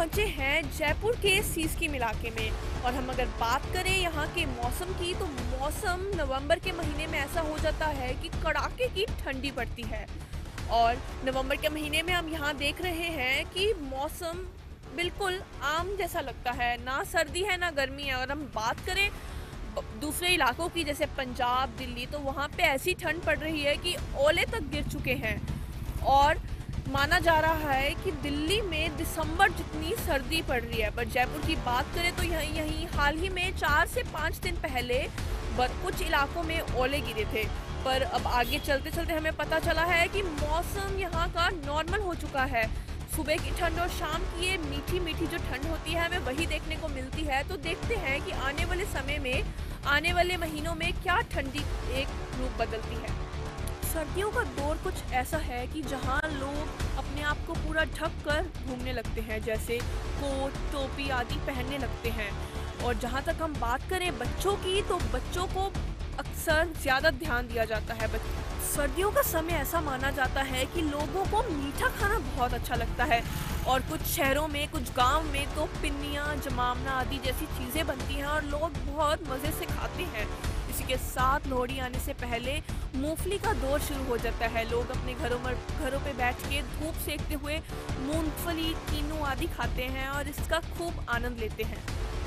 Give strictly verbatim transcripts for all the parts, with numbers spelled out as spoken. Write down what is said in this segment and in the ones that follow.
पहुंचे हैं जयपुर के सीसकीम इलाके में। और हम अगर बात करें यहाँ के मौसम की, तो मौसम नवंबर के महीने में ऐसा हो जाता है कि कड़ाके की ठंडी पड़ती है। और नवंबर के महीने में हम यहाँ देख रहे हैं कि मौसम बिल्कुल आम जैसा लगता है, ना सर्दी है ना गर्मी है। और हम बात करें दूसरे इलाकों की, जैसे पंजाब, दिल्ली, तो वहाँ पे ऐसी ठंड पड़ रही है कि ओले तक गिर चुके हैं। और माना जा रहा है कि दिल्ली में दिसंबर जितनी सर्दी पड़ रही है। पर जयपुर की बात करें तो यहीं यहीं हाल ही में चार से पाँच दिन पहले कुछ इलाकों में ओले गिरे थे। पर अब आगे चलते चलते हमें पता चला है कि मौसम यहाँ का नॉर्मल हो चुका है। सुबह की ठंड और शाम की ये मीठी मीठी जो ठंड होती है हमें वही देखने को मिलती है। तो देखते हैं कि आने वाले समय में, आने वाले महीनों में क्या ठंडी एक रूप बदलती है। सर्दियों का दौर कुछ ऐसा है कि जहाँ लोग अपने आप को पूरा ढक कर घूमने लगते हैं, जैसे कोट, टोपी आदि पहनने लगते हैं। और जहाँ तक हम बात करें बच्चों की, तो बच्चों को अक्सर ज़्यादा ध्यान दिया जाता है। सर्दियों का समय ऐसा माना जाता है कि लोगों को मीठा खाना बहुत अच्छा लगता है। और कुछ शहरों में, कुछ गांव में तो पिन्नियाँ, जमावना आदि जैसी चीज़ें बनती हैं और लोग बहुत मज़े से खाते हैं। इसी के साथ लोहड़ी आने से पहले मूंगफली का दौर शुरू हो जाता है। लोग अपने घरों में घरों पे बैठ के धूप सेकते हुए मूंगफली, कीनू आदि खाते हैं और इसका खूब आनंद लेते हैं।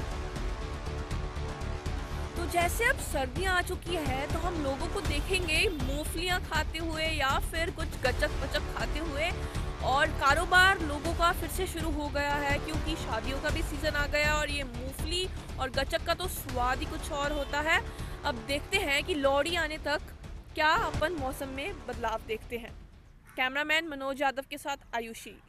तो जैसे अब सर्दियाँ आ चुकी है तो हम लोगों को देखेंगे मूंगफलियाँ खाते हुए या फिर कुछ गचक पचक खाते हुए। और कारोबार लोगों का फिर से शुरू हो गया है, क्योंकि शादियों का भी सीज़न आ गया और ये मूंगफली और गचक का तो स्वाद ही कुछ और होता है। अब देखते हैं कि लोहड़ी आने तक क्या अपन मौसम में बदलाव देखते हैं। कैमरामैन मनोज यादव के साथ आयुषी।